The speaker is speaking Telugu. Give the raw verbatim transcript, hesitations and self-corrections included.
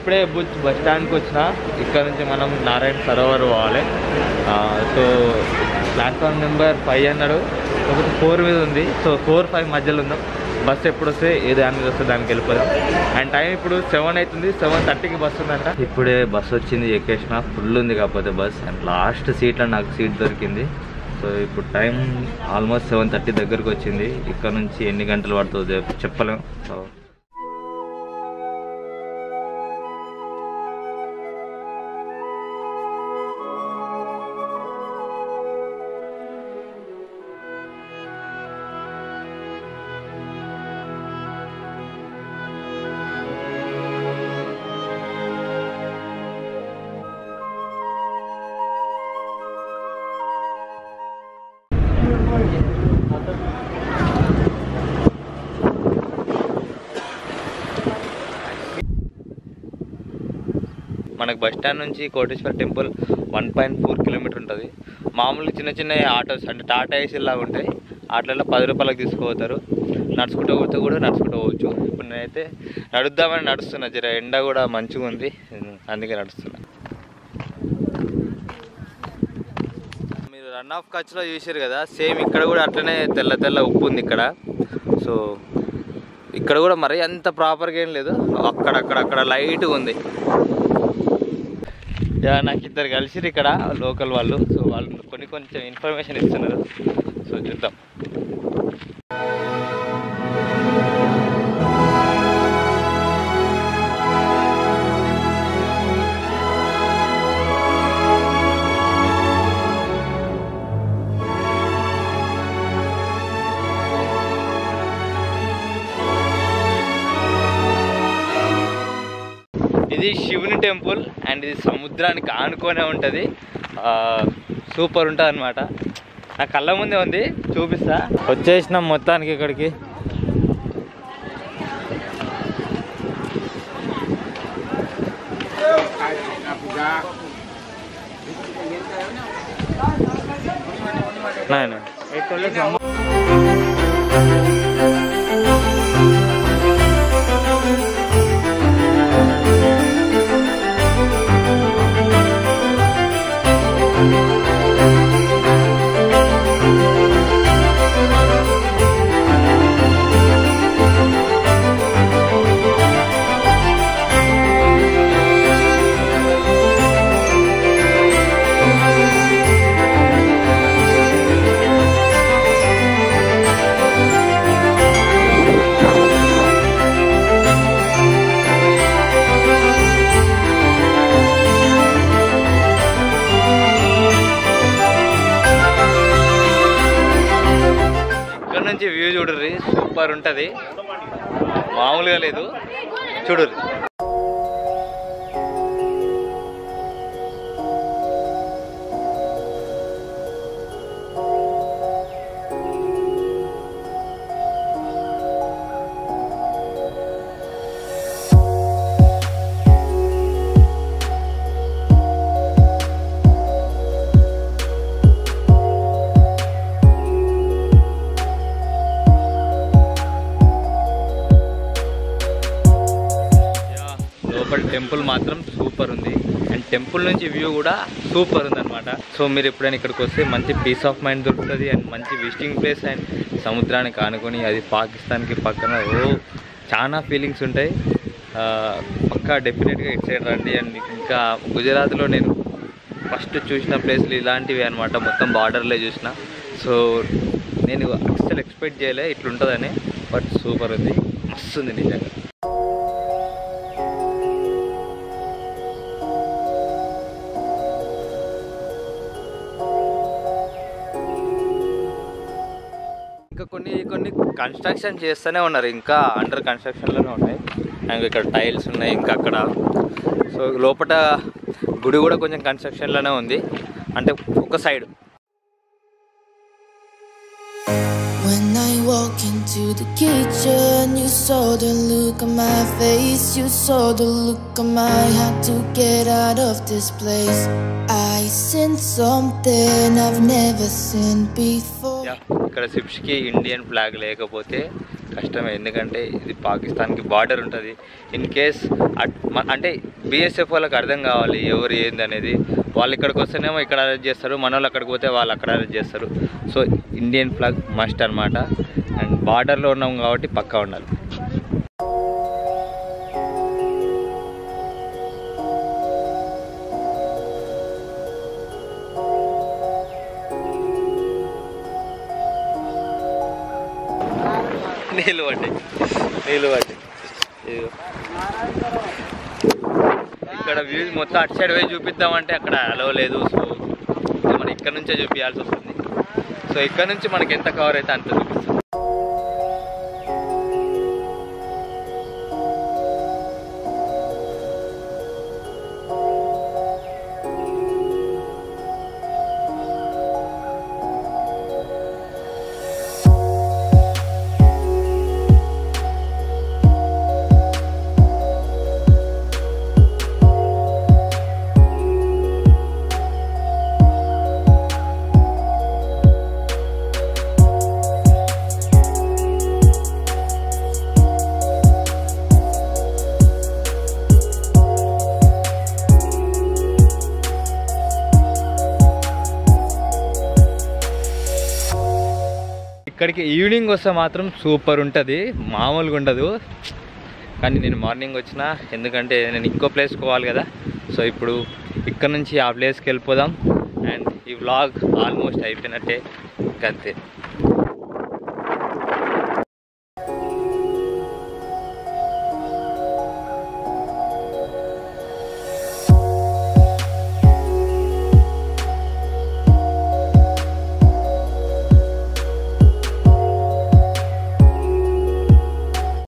ఇప్పుడే బుచ్ బస్ స్టాండ్కి వచ్చిన. ఇక్కడ నుంచి మనం నారాయణ సరోవర్ పోవాలి. సో ప్లాట్ఫామ్ నెంబర్ ఫైవ్ అన్నాడు, ఒకటి ఫోర్ మీద ఉంది. సో ఫోర్ ఫైవ్ మధ్యలో ఉందాం. బస్సు ఎప్పుడు వస్తే ఏ దాని మీద వస్తే దానికి వెళ్ళిపోదాం. అండ్ టైం ఇప్పుడు సెవెన్ అవుతుంది, సెవెన్ థర్టీకి బస్సు ఉందంట. ఇప్పుడే బస్సు వచ్చింది, ఎక్కేసిన. ఫుల్ ఉంది కాకపోతే బస్. అండ్ లాస్ట్ సీట్లో నాకు సీట్ దొరికింది. సో ఇప్పుడు టైం ఆల్మోస్ట్ సెవెన్ థర్టీ దగ్గరకు వచ్చింది. ఇక్కడ నుంచి ఎన్ని గంటలు పడుతుందో చెప్పలేము. సో మనకు బస్ స్టాండ్ నుంచి Koteshwar temple one point four kilometre ఉంటుంది. మామూలు చిన్న చిన్న ఆటోస్ అంటే టాటా ఏసీ లాగా ఉంటాయి. ఆటోలో పది రూపాయలకు తీసుకుపోతారు. నడుచుకుంటూ పోతే కూడా నడుచుకుంటూ పోవచ్చు. ఇప్పుడు నేనైతే నడుద్దామని నడుస్తున్నా. జర ఎండ కూడా మంచిగా ఉంది, అందుకే నడుస్తున్నా. మీరు రన్ ఆఫ్ కచ్లో చూసారు కదా, సేమ్ ఇక్కడ కూడా అట్లనే తెల్ల తెల్ల ఉప్పు ఉంది ఇక్కడ. సో ఇక్కడ కూడా మరీ అంత ప్రాపర్గా ఏం లేదు, అక్కడక్కడ అక్కడ లైట్గా ఉంది. నాకు ఇద్దరు కలిసిరు ఇక్కడ లోకల్ వాళ్ళు. సో వాళ్ళు కొన్ని కొంచెం ఇన్ఫర్మేషన్ ఇస్తున్నారు. సో చూద్దాం. ఇది శివుని టెంపుల్ అండ్ ఇది సముద్రానికి ఆనుకొనే ఉంటుంది. సూపర్ ఉంటుంది అనమాట. నా కళ్ళ ముందే ఉంది, చూపిస్తా. వచ్చేసినాం మొత్తానికి ఇక్కడికి. వ్యూ చూడర్రి, సూపర్ ఉంటుంది, మామూలుగా లేదు. చూడర్రి. టెంపుల్ మాత్రం సూపర్ ఉంది అండ్ టెంపుల్ నుంచి వ్యూ కూడా సూపర్ ఉంది అనమాట. సో మీరు ఎప్పుడైనా ఇక్కడికి వస్తే మంచి పీస్ ఆఫ్ మైండ్ దొరుకుతుంది అండ్ మంచి విజిటింగ్ ప్లేస్. అండ్ సముద్రానికి ఆనుకొని అది పాకిస్తాన్కి పక్కన ఓ చాలా ఫీలింగ్స్ ఉంటాయి. పక్కా డెఫినెట్గా ఇటు సైడ్ రండి. అండ్ ఇంకా గుజరాత్లో నేను ఫస్ట్ చూసిన ప్లేస్లు ఇలాంటివి అనమాట. మొత్తం బార్డర్లే చూసిన. సో నేను అస్సలు ఎక్స్పెక్ట్ చేయలే ఇట్లుంటుందని, బట్ సూపర్ ఉంది, మస్తు ఉంది నిజంగా. ఇంకా కొన్ని కొన్ని కన్స్ట్రక్షన్ చేస్తూనే ఉన్నారు, ఇంకా అండర్ కన్స్ట్రక్షన్లోనే ఉన్నాయి. అండ్ ఇక్కడ టైల్స్ ఉన్నాయి ఇంకా అక్కడ. సో లోపల గుడి కూడా కొంచెం కన్స్ట్రక్షన్లోనే ఉంది, అంటే ఒక side. When I walk into the kitchen, you saw the look on my face, you saw the look on my heart to get out of this place. I sensed something I've never seen before. ఇక్కడ సిప్స్కి ఇండియన్ ఫ్లాగ్ లేకపోతే కష్టమే, ఎందుకంటే ఇది పాకిస్తాన్కి బార్డర్ ఉంటుంది. ఇన్ కేస్ అంటే బీఎస్ఎఫ్ వాళ్ళకి అర్థం కావాలి ఎవరు ఏంది అనేది. వాళ్ళు ఇక్కడికి వస్తేనేమో ఇక్కడ అరెస్ట్ చేస్తారు, మన వాళ్ళు అక్కడికి పోతే వాళ్ళు అక్కడ అరెస్ట్ చేస్తారు. సో ఇండియన్ ఫ్లాగ్ మస్ట్ అనమాట. అండ్ బార్డర్లో ఉన్నాం కాబట్టి పక్కా ఉండాలి. నీళ్ళు పడ్డాయి నీళ్ళు పడ్డాయి ఇక్కడ వ్యూ మొత్తం అటు సైడ్ పోయి చూపిద్దామంటే అక్కడ అలవ లేదు. సో మనం ఇక్కడ నుంచే చూపించాల్సి వస్తుంది. సో ఇక్కడ నుంచి మనకి ఎంత కవర్ అయితే అంత చూపిస్తాం. ఇక్కడికి ఈవినింగ్ వస్తే మాత్రం సూపర్ ఉంటుంది, మామూలుగా ఉండదు. కానీ నేను మార్నింగ్ వచ్చిన, ఎందుకంటే నేను ఇంకో ప్లేస్కి పోవాలి కదా. సో ఇప్పుడు ఇక్కడ నుంచి ఆ ప్లేస్కి వెళ్ళిపోదాం. అండ్ ఈ వ్లాగ్ ఆల్మోస్ట్ అయిపోయినట్టే, అంతే.